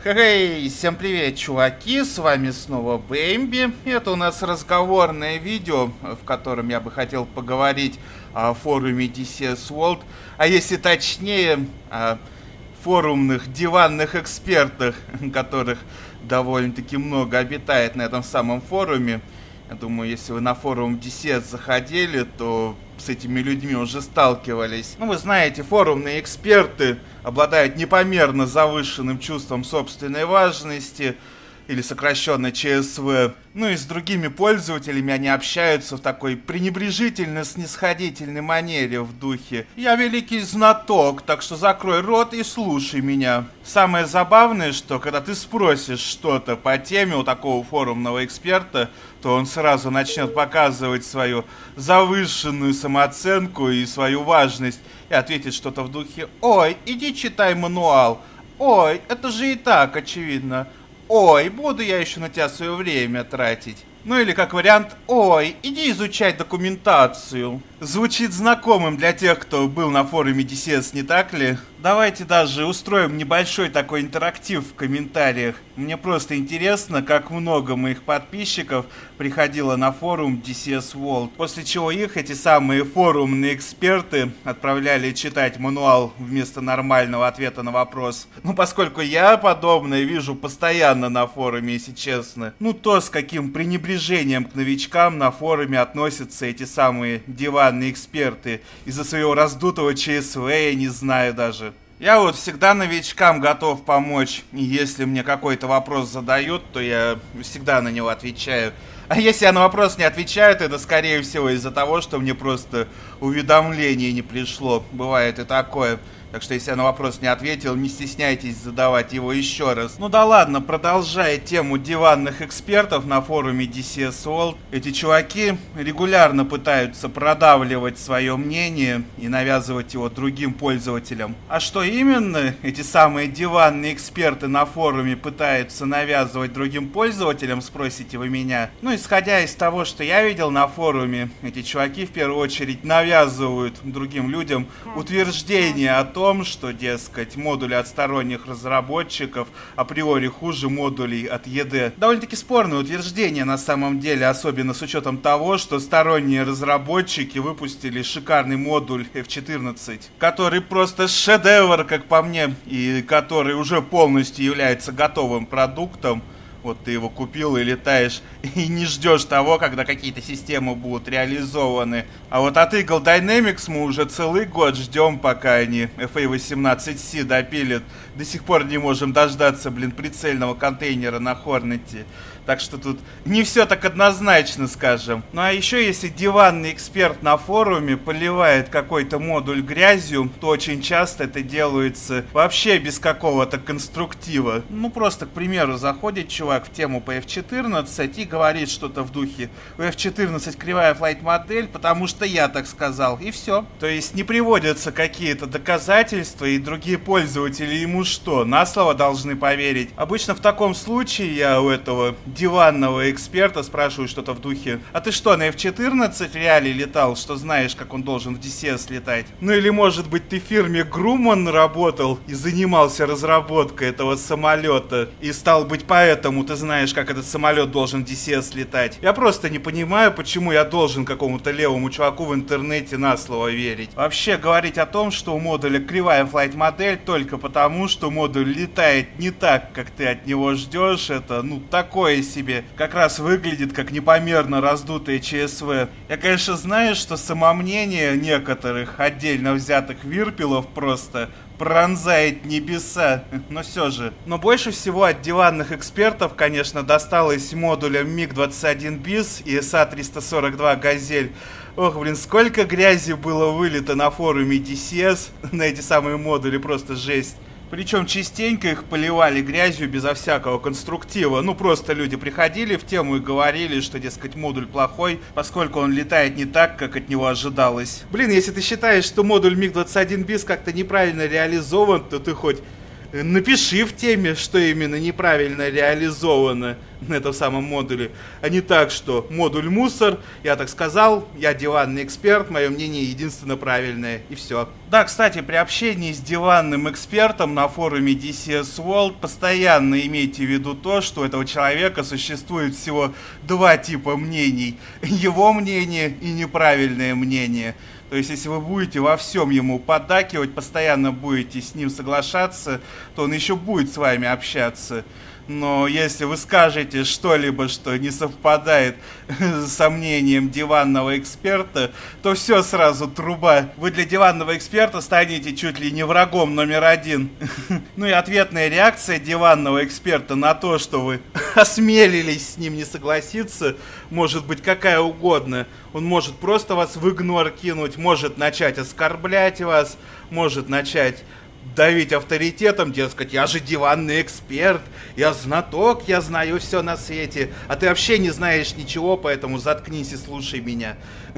Хей, всем привет, чуваки, с вами снова Бэмби. Это у нас разговорное видео, в котором я бы хотел поговорить о форуме DCS World, а если точнее, о форумных диванных экспертах, которых довольно-таки много обитает на этом самом форуме. Я думаю, если вы на форум DCS заходили, то с этими людьми уже сталкивались. Ну, вы знаете, форумные эксперты обладают непомерно завышенным чувством собственной важности, или сокращенно ЧСВ. Ну и с другими пользователями они общаются в такой пренебрежительно-снисходительной манере в духе: «Я великий знаток, так что закрой рот и слушай меня». Самое забавное, что когда ты спросишь что-то по теме у такого форумного эксперта, то он сразу начнет показывать свою завышенную самооценку и свою важность и ответит что-то в духе: «Ой, иди читай мануал. Ой, это же и так очевидно. Ой, буду я еще на тебя свое время тратить». Ну или как вариант: «Ой, иди изучать документацию». Звучит знакомым для тех, кто был на форуме DCS, не так ли? Давайте даже устроим небольшой такой интерактив в комментариях. Мне просто интересно, как много моих подписчиков приходило на форум DCS World, после чего их эти самые форумные эксперты отправляли читать мануал вместо нормального ответа на вопрос. Ну, поскольку я подобное вижу постоянно на форуме, если честно. Ну, то, с каким пренебрежением к новичкам на форуме относятся эти самые диванные эксперты из-за своего раздутого ЧСВ, я не знаю даже. Я вот всегда новичкам готов помочь, и если мне какой-то вопрос задают, то я всегда на него отвечаю. А если я на вопрос не отвечаю, то это скорее всего из-за того, что мне просто уведомление не пришло. Бывает и такое. Так что если я на вопрос не ответил, не стесняйтесь задавать его еще раз. Ну да ладно, продолжая тему диванных экспертов на форуме DCS World, эти чуваки регулярно пытаются продавливать свое мнение и навязывать его другим пользователям. А что именно эти самые диванные эксперты на форуме пытаются навязывать другим пользователям, спросите вы меня? Ну, исходя из того, что я видел на форуме, эти чуваки в первую очередь навязывают другим людям утверждение о том, что, дескать, модули от сторонних разработчиков априори хуже модулей от ED. Довольно-таки спорное утверждение на самом деле, особенно с учетом того, что сторонние разработчики выпустили шикарный модуль F14, который просто шедевр, как по мне, и который уже полностью является готовым продуктом. Вот ты его купил и летаешь, и не ждешь того, когда какие-то системы будут реализованы. А вот от Eagle Dynamics мы уже целый год ждем, пока они FA18C допилят. До сих пор не можем дождаться, прицельного контейнера на Hornet. Так что тут не все так однозначно, скажем. Ну а еще если диванный эксперт на форуме поливает какой-то модуль грязью, то очень часто это делается вообще без какого-то конструктива. Ну просто, к примеру, заходит чувак в тему по F14 и говорит что-то в духе: у F14 кривая флайт-модель, потому что я так сказал, и все. То есть не приводятся какие-то доказательства, и другие пользователи ему что, на слово должны поверить? Обычно в таком случае я у этого диванного эксперта спрашиваю что-то в духе: а ты что, на F14 в реале летал, что знаешь, как он должен в DCS летать? Ну или может быть ты в фирме Grumman работал и занимался разработкой этого самолета, и стал быть поэтому ты знаешь, как этот самолет должен в DCS летать? Я просто не понимаю, почему я должен какому-то левому чуваку в интернете на слово верить. Вообще говорить о том, что у модуля кривая флайт-модель только потому, что модуль летает не так, как ты от него ждешь, это такое себе. Как раз выглядит как непомерно раздутое ЧСВ. Я, конечно, знаю, что самомнение некоторых отдельно взятых вирпелов просто пронзает небеса, но все же. Но больше всего от диванных экспертов, конечно, досталось модулям МиГ-21 БИС и СА-342 Газель. Ох, сколько грязи было вылито на форуме DCS на эти самые модули, просто жесть. Причем частенько их поливали грязью безо всякого конструктива. Ну, просто люди приходили в тему и говорили, что, дескать, модуль плохой, поскольку он летает не так, как от него ожидалось. Если ты считаешь, что модуль МиГ-21 БИС как-то неправильно реализован, то ты хоть напиши в теме, что именно неправильно реализовано на этом самом модуле, а не так, что модуль мусор, я так сказал, я диванный эксперт, мое мнение единственно правильное, и все. Да, кстати, при общении с диванным экспертом на форуме DCS World постоянно имейте в виду то, что у этого человека существует всего два типа мнений. Его мнение и неправильное мнение. То есть, если вы будете во всем ему поддакивать, постоянно будете с ним соглашаться, то он еще будет с вами общаться. Но если вы скажете что-либо, что не совпадает с мнением диванного эксперта, то все сразу труба. Вы для диванного эксперта станете чуть ли не врагом номер один. Ну и ответная реакция диванного эксперта на то, что вы осмелились с ним не согласиться, может быть какая угодно. Он может просто вас в игнор кинуть, может начать оскорблять вас, может начать давить авторитетом, дескать, я же диванный эксперт, я знаток, я знаю все на свете, а ты вообще не знаешь ничего, поэтому заткнись и слушай меня.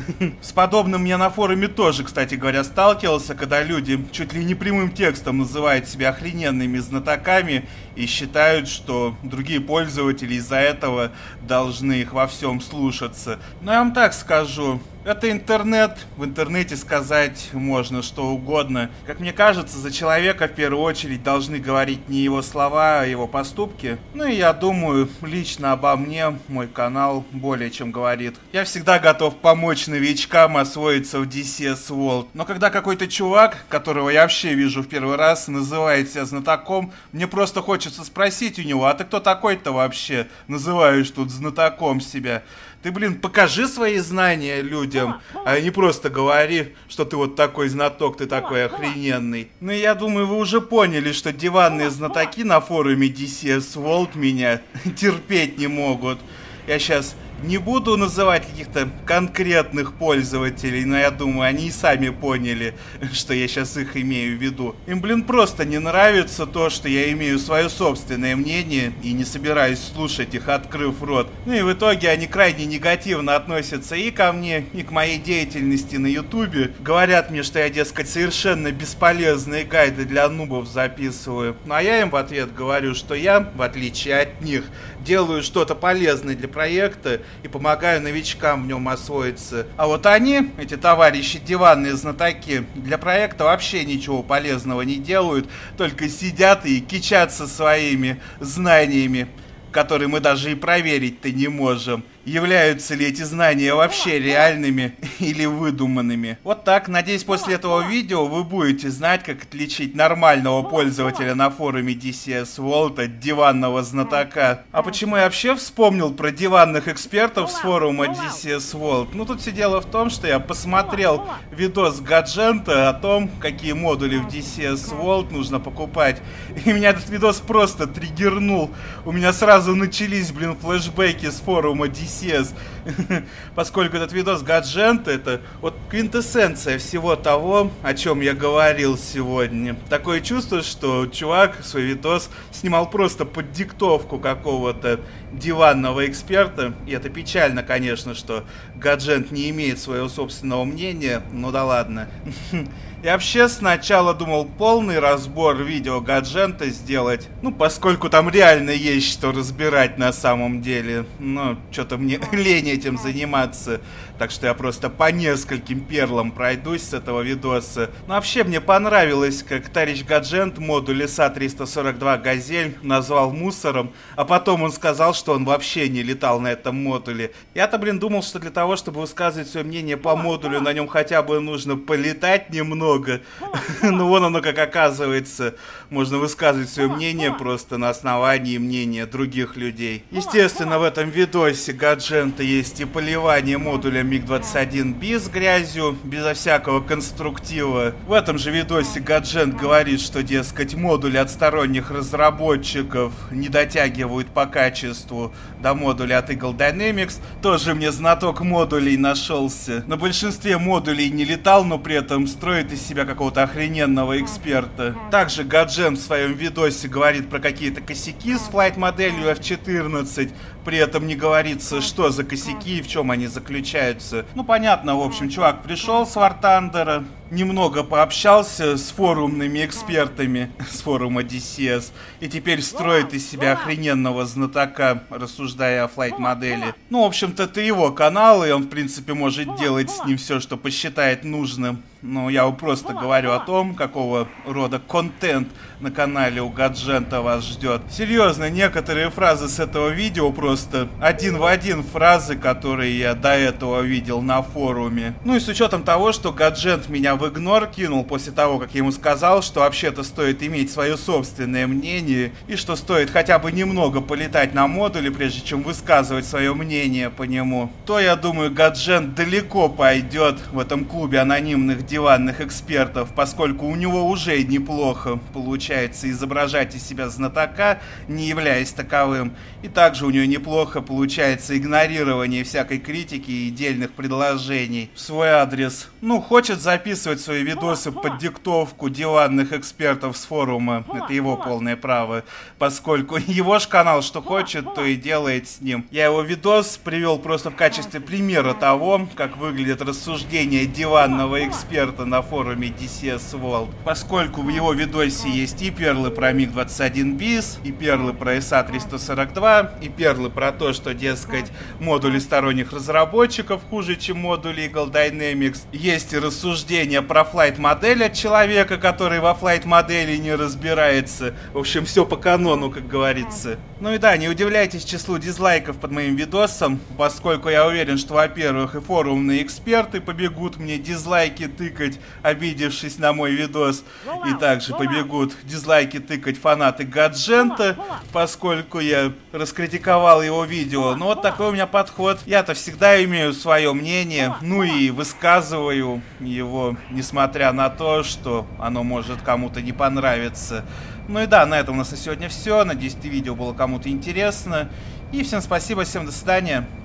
С подобным я на форуме тоже, кстати говоря, сталкивался, когда люди чуть ли не прямым текстом называют себя охрененными знатоками и считают, что другие пользователи из-за этого должны их во всем слушаться. Но я вам так скажу, это интернет, в интернете сказать можно что угодно. Как мне кажется, за человека в первую очередь должны говорить не его слова, а его поступки. Ну и я думаю, лично обо мне мой канал более чем говорит. Я всегда готов помочь новичкам освоиться в DCS World. Но когда какой-то чувак, которого я вообще вижу в первый раз, называет себя знатоком, мне просто хочется спросить у него, а ты кто такой-то вообще? Называешь тут знатоком себя. Ты, покажи свои знания людям, а не просто говори, что ты вот такой знаток, ты такой охрененный. Ну, я думаю, вы уже поняли, что диванные знатоки на форуме DCS World меня терпеть не могут. Я сейчас не буду называть каких-то конкретных пользователей, но я думаю, они и сами поняли, что я сейчас их имею в виду. Им, просто не нравится то, что я имею свое собственное мнение и не собираюсь слушать их, открыв рот. Ну и в итоге они крайне негативно относятся и ко мне, и к моей деятельности на ютубе. Говорят мне, что я, дескать, совершенно бесполезные гайды для нубов записываю. Ну а я им в ответ говорю, что я, в отличие от них, делаю что-то полезное для проекта и помогаю новичкам в нем освоиться. А вот они, эти товарищи диванные знатоки, для проекта вообще ничего полезного не делают, только сидят и кичатся своими знаниями, которые мы даже и проверить-то не можем. Являются ли эти знания вообще реальными или выдуманными? Вот так, надеюсь, после этого видео вы будете знать, как отличить нормального пользователя на форуме DCS World от диванного знатока. А почему я вообще вспомнил про диванных экспертов с форума DCS World? Ну, тут все дело в том, что я посмотрел видос Гаджента о том, какие модули в DCS World нужно покупать. И меня этот видос просто триггернул. У меня сразу начались, флешбеки с форума DCS. Поскольку этот видос Гаджента — это вот квинтэссенция всего того, о чем я говорил сегодня. Такое чувство, что чувак свой видос снимал просто под диктовку какого-то диванного эксперта. И это печально, конечно, что Гаджент не имеет своего собственного мнения. Ну да ладно. Я вообще сначала думал полный разбор видео Гаджента сделать. Ну, поскольку там реально есть что разбирать на самом деле. Но что-то мне лень этим заниматься. Так что я просто по нескольким перлам пройдусь с этого видоса. Но вообще мне понравилось, как товарищ Гаджент модуль ИСа-342 Газель назвал мусором. А потом он сказал, что он вообще не летал на этом модуле. Я-то, думал, что для того, чтобы высказывать свое мнение по модулю, на нем хотя бы нужно полетать немного. Ну вон оно как оказывается. Можно высказывать свое мнение просто на основании мнения других людей. Естественно, в этом видосе Гаджента есть и поливание модуля МиГ-21 с грязью, безо всякого конструктива. В этом же видосе Гаджент говорит, что, дескать, модули от сторонних разработчиков не дотягивают по качеству до модуля от Eagle Dynamics. Тоже мне знаток модулей нашелся. На большинстве модулей не летал, но при этом строит из себя какого-то охрененного эксперта. Также Гаджент в своем видосе говорит про какие-то косяки с флайт-моделью F14. При этом не говорится, что за косяки и в чем они заключаются. Ну, понятно, в общем, чувак пришел с War Thunder, немного пообщался с форумными экспертами с форума DCS, и теперь строит из себя охрененного знатока, рассуждая о флайт-модели. Ну, в общем-то, это его канал, и он, в принципе, может делать с ним все, что посчитает нужным. Но я просто говорю о том, какого рода контент на канале у Гаджента вас ждет. Серьезно, некоторые фразы с этого видео просто один в один фразы, которые я до этого видел на форуме. Ну и с учетом того, что Гаджент меня в игнор кинул после того, как я ему сказал, что вообще-то стоит иметь свое собственное мнение, и что стоит хотя бы немного полетать на модуле, прежде чем высказывать свое мнение по нему, то я думаю, Гаджент далеко пойдет в этом клубе анонимных диванных экспертов, поскольку у него уже неплохо получается изображать из себя знатока, не являясь таковым, и также у него неплохо получается игнорирование всякой критики и дельных предложений в свой адрес. Ну, хочет записывать свои видосы под диктовку диванных экспертов с форума, это его полное право, поскольку его ж канал что хочет, то и делает с ним. Я его видос привел просто в качестве примера того, как выглядит рассуждение диванного эксперта на форуме DCS World, поскольку в его видосе есть и перлы про МиГ-21 БИС, и перлы про ИСа-342, и перлы про то, что, дескать, модули сторонних разработчиков хуже, чем модули Eagle Dynamics. Есть и рассуждения про флайт-модель от человека, который во флайт-модели не разбирается. В общем, все по канону, как говорится. Ну и да, не удивляйтесь числу дизлайков под моим видосом, поскольку я уверен, что, во-первых, и форумные эксперты побегут мне дизлайки тыкать, обидевшись на мой видос, и также побегут дизлайки тыкать фанаты Гаджента, поскольку я раскритиковал его видео. Но вот такой у меня подход. Я-то всегда имею свое мнение, ну и высказываю его, несмотря на то, что оно может кому-то не понравиться. Ну и да, на этом у нас на сегодня все. Надеюсь, это видео было кому-то интересно. И всем спасибо, всем до свидания.